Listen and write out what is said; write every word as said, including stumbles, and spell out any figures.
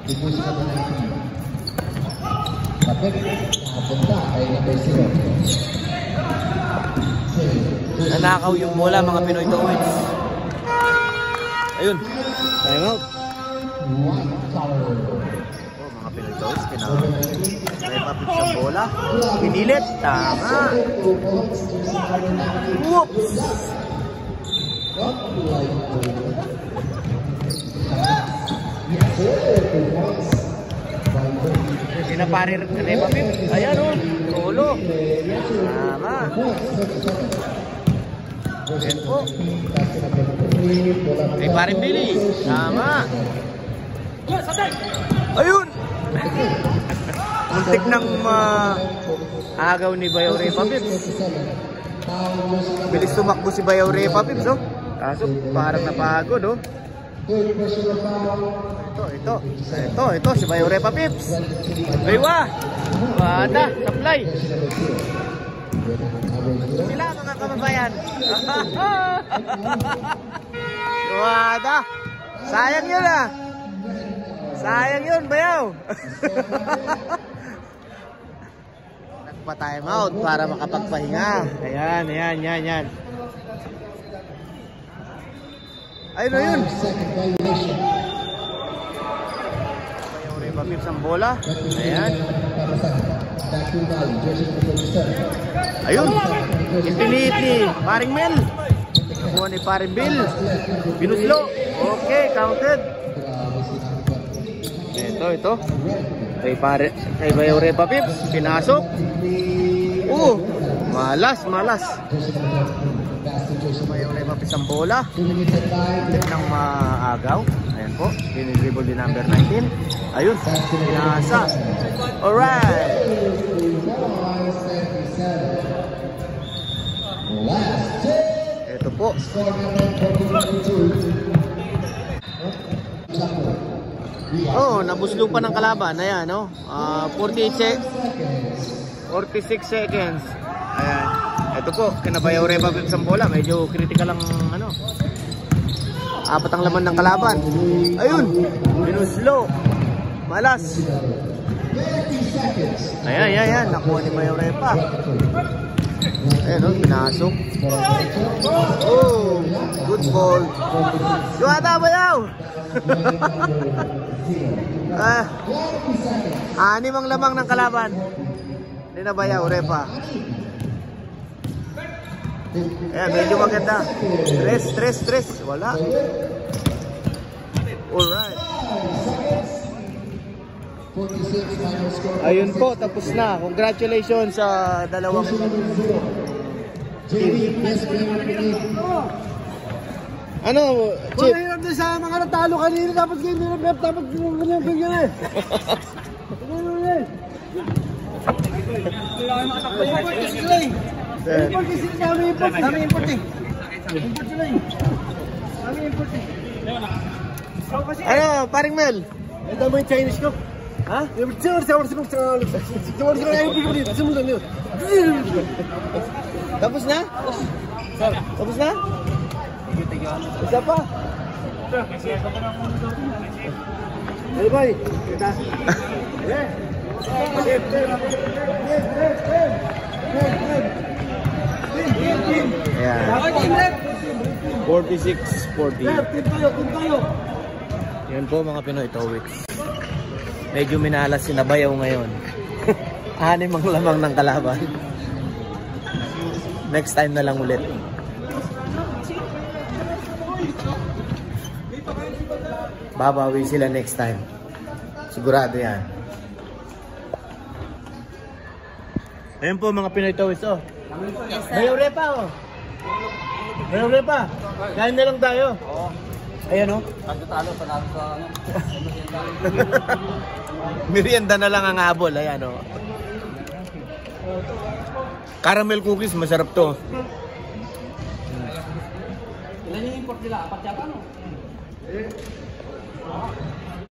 Tapi napunta kay number zero. Nanakaw yung bola mga Pinoy Towits. Ayun. Time out. Oh, mga Pinoy Towits. Pinapapit sa bola. Pinilit. Tama. Whoops. Pinaparir ka na yung Pip. Ayan o. Solo. Tama. Ayan po. Ay parin Billy. Tama. Ayun. Muntik ng uh, agaw ni Bayaw Repa Pip. Bilis tumakbo si Bayaw Repa Pip. So, kaso parang napagod oh. Ito, ito. Ito, ito. Si Bayaw Repa Pips. Baywa. Wada. Supply. Sila mga kababayan. Wada. Sayang yun ah. Sayang yun, Bayaw. Nagpa-time out para makapagpahinga. Ayan, ayan, ayan, ayan. Ayun na yun. Bayaw Repa Pips ang bola. Ayan. Ayun. Ipiniit ni Paring Mel. Nakuha ni Paring Bill. Binuslo. Okay, counted. Ito, ito. Kay Pare, kay Bayaw Repa Pips. Pinasok. Uh, malas, malas. Bayaw Repa Pips ang bola. Ito ng maagaw. Ayan po. Dinidribble din number nineteen. Ayun. Pinasa. Alright. Ito po. Oh, nabuslo pa ng kalaban. Ayan, no? Uh, forty-six seconds. Ayan. Ito po, kinabayaw Repa Pips ang bola. Medyo critical ang ano. Apat ang laman ng kalaban. Ayun. Binuslo. Malas. Ayan, ayan, ayan. Nakuha ni Bayaw Repa. Ayan, no? Pinasok. Oh, good ball. Yuhata, Bayaw. ah, anim ang lamang ng kalaban. Hindi na Bayaw Repa. Ayan, medyo maganda. Stress, stress, stress. Wala. Alright. Ayun po, tapos na. Congratulations sa dalawang ano, Chip? Wala hirap din sa mga natalo kanina. Dapat kayo nirap, dapat ganyan ganyan eh. Import kasi kami import. Kami import eh. Import sila eh. Kami import eh. Ano, Paring Mel? Ito mo yung Chinese ko. Ha? Sir, sir, sir, sir. Sir, sir, ayun dito. Sumunod niyo. Tapos na? Tapos na? Isa pa? Hey boy, kita. Eh. Yeah. forty-six forty. Yan po mga Pinoy Towits. Medyo minalas si Bayaw ngayon. Anim ang lamang ng kalaban. Next time na lang ulit. Babawi sila next time. Sigurado yan. Ayan po mga Pinoy Towits oh. Bayaw Repa oh. Bayaw Repa. Kain na lang tayo. Oo. Ayan oh. Talo panalo sa ano. Merienda na lang ang habol. Ayan oh. Caramel cookies, masarap to. Ilan yung import nila? Apat yata no?